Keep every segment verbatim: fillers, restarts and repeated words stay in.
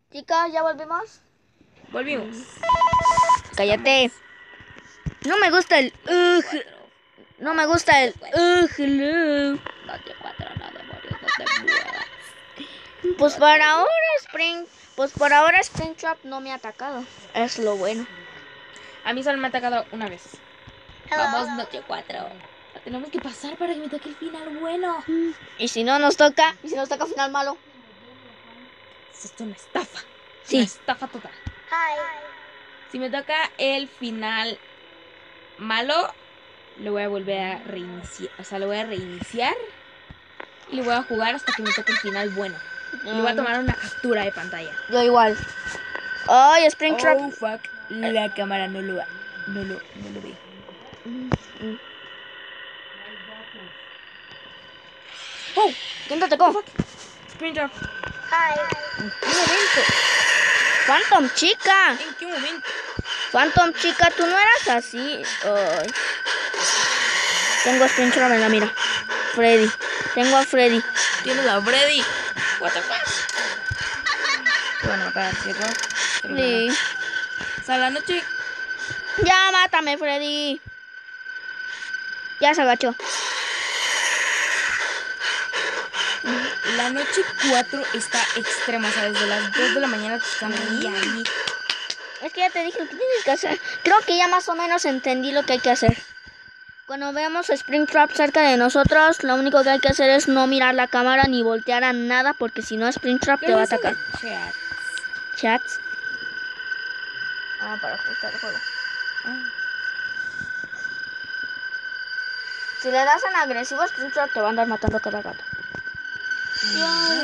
Chicas, ¿ya volvimos? Volvimos. Cállate. No me gusta el... Ugh. No me gusta el... Ugh. Noche cuatro, no demonios, no te muevas. Pues por ahora Spring... Pues por ahora Springtrap no me ha atacado. Es lo bueno. A mí solo me ha atacado una vez. Vamos, noche cuatro. La tenemos que pasar para que me toque el final bueno. Y si no nos toca... Y si nos toca final malo. Esto es una estafa. Sí. Una estafa total. Si me toca el final malo, lo voy a volver a reiniciar. O sea, lo voy a reiniciar. Y lo voy a jugar hasta que me toque el final bueno. Y le voy a tomar una captura de pantalla. Yo igual. Ay, Springtrap. Oh, fuck. La cámara no lo, no lo, no lo ve. Oh, ¿quién te atacó? Springtrap. ¿En qué momento? Phantom chica. ¿En qué momento? Phantom chica, tú no eras así. Ay. Tengo a Springtrap en la mira. Freddy. Tengo a Freddy. Tienes a Freddy. What the fuck. Te van a matar, ¿cierto? Sí. O sea, la noche. Ya, mátame, Freddy. Ya se agachó. La noche cuatro está extrema, o sea, desde las dos de la mañana te están ahí, ahí. Es que ya te dije lo que tienes que hacer. Creo que ya más o menos entendí lo que hay que hacer. Cuando veamos a Springtrap cerca de nosotros, lo único que hay que hacer es no mirar la cámara ni voltear a nada, porque si no Springtrap te va a atacar. Chat. Chats. Ah, para ajustar el juego. Ah. Si le das en agresivo, Springtrap te va a andar matando cada rato. Mm.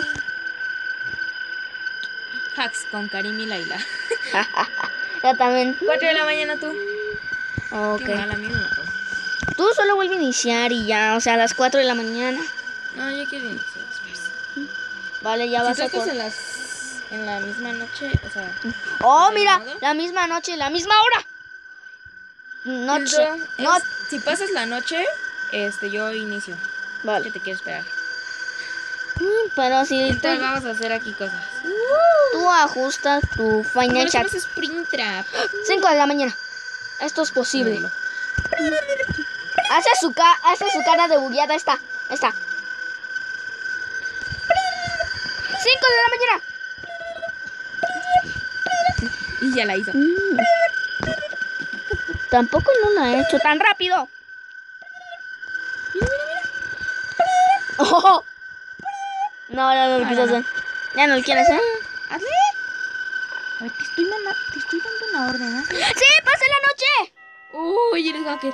Hacks con Karim y Laila. Ya también. cuatro de la mañana tú. Ok. Qué mal, a mí me mató. Tú solo vuelve a iniciar y ya, o sea, a las cuatro de la mañana. No, yo quiero iniciar después. Vale, ya Si vas tú a estás cor- en las en la misma noche, o sea. Oh, ¿de mira, modo? la misma noche, la misma hora. Noche. Filtro, No. es- si pasas la noche, este, yo inicio. Vale. Que te quiero esperar. Mm, Pero si tú, Entonces vamos a hacer aquí cosas. tú ajustas tu Final Bueno, Chat. hacemos Springtrap. cinco de la mañana. Esto es posible. Módulo. Hace su, ca hace su cara de bugueada. Esta. Esta. cinco de la mañana. Y ya la hizo. Mm. Tampoco no la he hecho tan rápido. Oh. No, ya no lo No, quiso no, no. hacer. Ya no lo quiere hacer. Hazle. A ver, te estoy, manda te estoy dando una orden, ¿eh? ¡Sí! ¡Pasé la noche! Uy, eres hacker.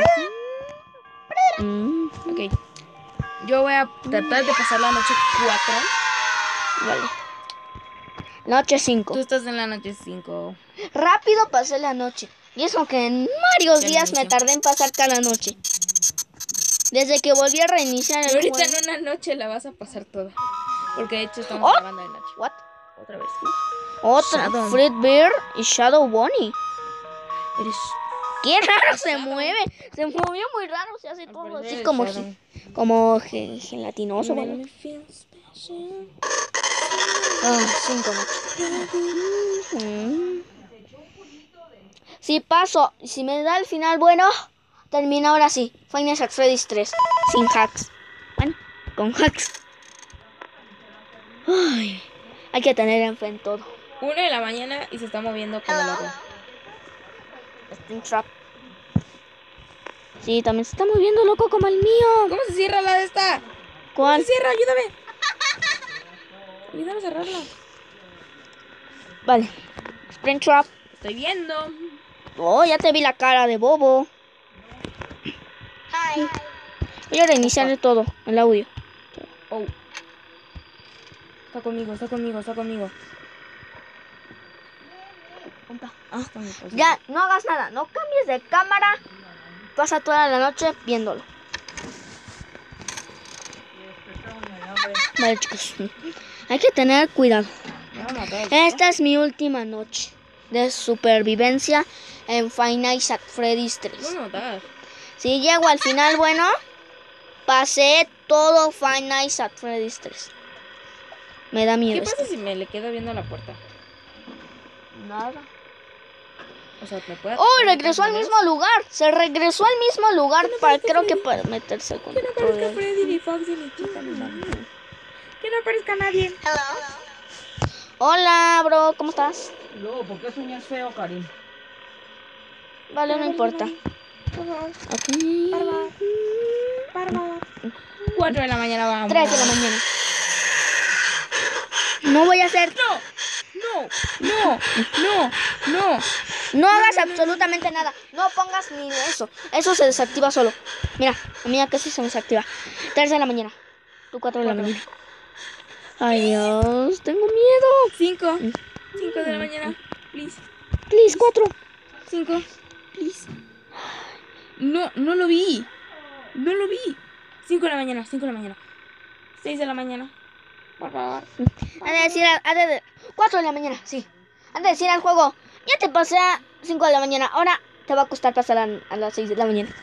Mm. Ok. Yo voy a tratar de pasar la noche cuatro. Vale. Noche cinco. Tú estás en la noche cinco. Rápido pasé la noche. Y eso que en varios Ya días me inició. tardé en pasar cada noche. Desde que volví a reiniciar Y el ahorita juego. en una noche la vas a pasar toda. Porque de hecho estamos Oh. grabando de noche. What? Otra vez. Otra. Shadow. Fredbear y Shadow Bonnie. Eres. Qué raro se Shadow. mueve. Se movió muy raro. Se hace Al todo parecer así es como, Shadow. ge- como ge- gelatinoso. Make Bueno. me feel special. Ah, cinco noches. Mm. Si paso, si me da el final bueno, termina ahora sí. Final at Freddy's tres. Sin hacks. Bueno, con hacks. Ay, hay que tener en fe en todo. Una de la mañana y se está moviendo como loco. Springtrap. Sí, también se está moviendo loco como el mío. ¿Cómo se cierra la de esta? ¿Cómo ¿Cuál? se cierra? Ayúdame. Ayúdame a cerrarla. Vale. Springtrap. Estoy viendo. Oh, ya te vi la cara de bobo. Voy a reiniciar todo, el audio. Oh. Está conmigo, está conmigo, está conmigo. Ah, está en mi posición. Ya, no hagas nada, no cambies de cámara. Pasa toda la noche viéndolo. Vale, chicos. Hay que tener cuidado. Me va a matar. Esta es mi última noche de supervivencia en Five Nights at Freddy's Me tres. va a matar. Si llego al final, bueno, pasé todo Five Nights at Freddy's tres. Me da miedo ¿Qué esto. pasa si me le quedo viendo la puerta? Nada. O sea, me puede Oh, regresó al mismo lugar. Se regresó al mismo lugar para, creo que para meterse con Que no aparezca Freddy, ni Foxy, ni Chica, ni nadie. Que no aparezca nadie. Hola, bro, ¿cómo estás? Luego, ¿por qué sueñas feo, Karim? Vale, no importa. Por favor, Aquí. por favor. Por favor. Cuatro de la mañana vamos. Tres de la mañana. No voy a hacer. No, no, no, no, no. No hagas absolutamente nada. No pongas ni eso. Eso se desactiva solo. Mira, mira que eso se desactiva. Tres de la mañana. Tú cuatro de la mañana. Ay, Dios, tengo miedo. Cinco. Cinco de la mañana. Please. Please, cuatro. Cinco. Please. No, no lo vi. No lo vi. Cinco de la mañana, cinco de la mañana. Seis de la mañana. Por favor. Han de decir, han de, cuatro de la mañana, sí. Han de decir al juego, ya te pasé a cinco de la mañana, ahora te va a costar pasar a, a las seis de la mañana.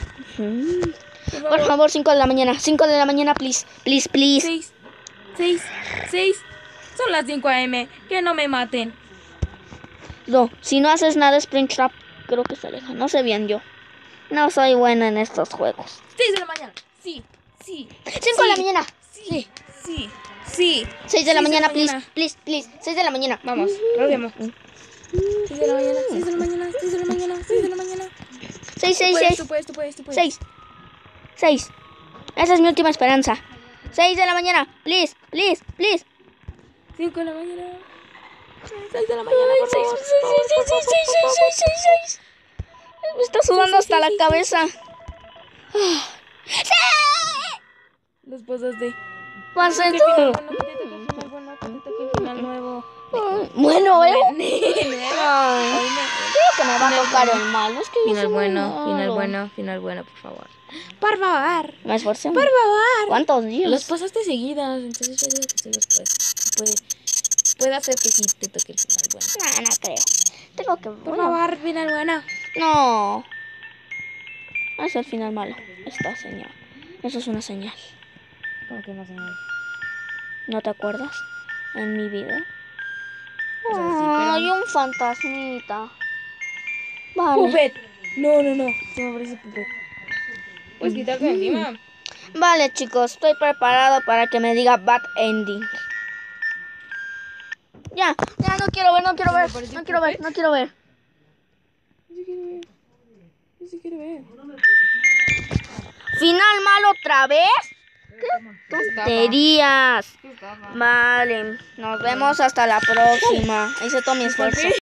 Por favor. Por favor, cinco de la mañana, cinco de la mañana, please, please, please. Seis. Seis. Seis. Son las cinco a m. Que no me maten. No, si no haces nada, Springtrap, creo que se aleja. No sé bien yo. No soy buena en estos juegos. Seis de la mañana. Sí. Sí. cinco de la mañana. Sí. Sí. Sí. seis de la Seis mañana, please, please, please. seis de la mañana. Vamos, rodeamos. seis de la mañana, seis de la mañana, seis de la mañana, seis de la mañana. seis, seis, Tú puedes, seis. tú puedes, tú puedes, tú puedes. seis. seis. Esa es mi última esperanza. seis de la mañana, please, please, please. cinco de la mañana. seis de la mañana, por seis, favor. seis, seis, seis, seis, seis, seis, seis, seis. Me está sudando hasta la cabeza. ¡Sí! Los pozos de... Pasé ¿Qué todo. final bueno? ¿Qué te toca el final bueno? ¿Qué te toca el final nuevo? Ay, Bueno, ¿eh? Nuevo. Ay, Ay, no. creo que me va a tocar el malo. Es que yo Final soy muy bueno, malo. final bueno, final bueno, por favor. Por favor. Me esforcé. Por favor. ¿Cuántos días? Los pasaste seguidas, entonces yo digo que se los puede. Puede, puede hacer que sí te toque el final bueno. No, no creo. Tengo que... Por bueno, favor, final bueno. No. Es el final malo. Esta señal. Eso es una señal. ¿Cómo que no señal? ¿No te acuerdas? En mi vida. O sea, sí, pero- Hay un fantasmita. Vale. Puppet. No, no, no. Se me parece Puppet. Pues quitarte de encima. Vale, chicos. Estoy preparado para que me diga bad ending. Ya, ya no quiero ver, no quiero ¿Me ver. parece No quiero ver, Puppet? no quiero ver. Yo sí quiero ver. Yo sí quiero ver. ¿Final malo otra vez? Tonterías. ¿Qué estafa? Vale, nos vemos hasta la próxima. Hice todo mi esfuerzo.